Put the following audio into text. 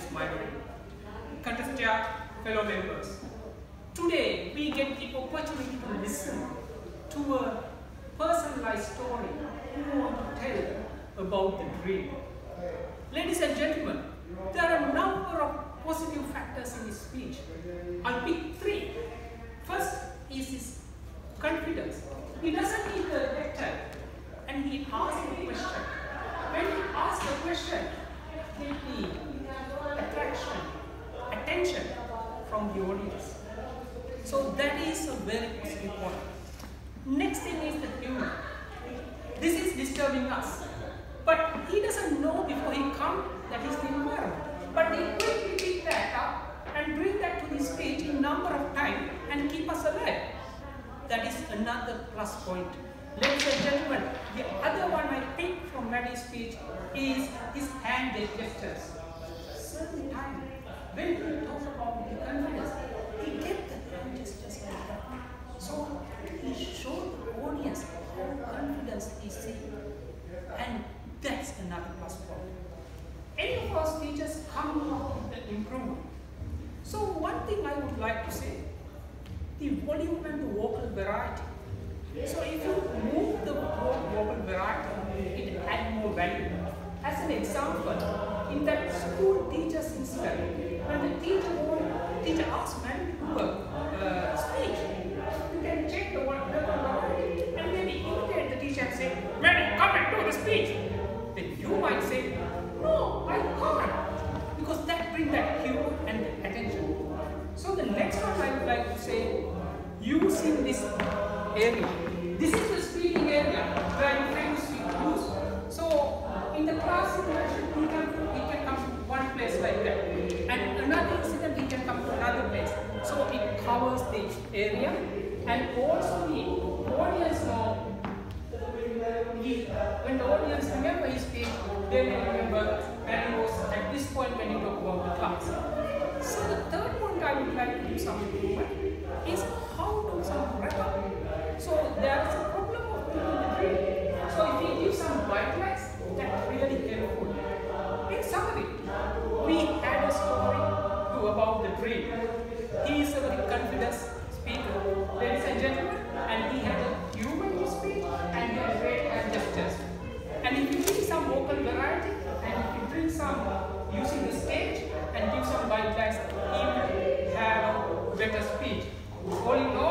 my contestant fellow members. Today we get the opportunity to listen to a personalized story who want to tell about the dream. Ladies and gentlemen, there are a number of positive factors in his speech. I'll pick three. First is his confidence. He doesn't need a lecture and he asks a question. When he asks a question, he needs attention from the audience. So that is a very positive point. Next thing is the humor. This is disturbing us. But he doesn't know before he comes that is the environment. But he quickly pick that up and bring that to the stage in number of times and keep us alive. That is another plus point. Ladies and gentlemen, the other one I picked from Maddie's speech is his hand gestures. Certain time, when we talk about the confidence, he gets the hand gestures like that. So he showed the audience how confidence is seen. And that's another plus point. Any of our speeches come up with an improvement. So one thing I would like to say, the volume and the vocal variety. So if you move the vocal variety, it adds more value. As an example, in that school teacher's incident, when the teacher asks Maddie to do a speech, you can check the vocal variety and maybe imitate the teacher and say, Maddie, come and do the speech. Then you might say, no, I can't, because that brings that humor and attention. So the next one I would like to say, using this area. This is the speaking area where you can use. So in the class situation, he can come to one place like that. And another incident, he can come to another place. So it covers the area. And also the audience know, when the audience remember his speech, they may remember when he was at this point when he talked about the class. So the third point I would like to do some improvement is how to some wrap up. So there is a problem of people in the dream. So if we give some white lights, that's really helpful. In summary, we had a story about the dream. He is a very confident speaker, ladies and gentlemen, and he had a humor in his speech and he had great hand gestures. And if you bring some vocal variety and if you bring some using the stage and give some white lights, he will have a better speech. All in all,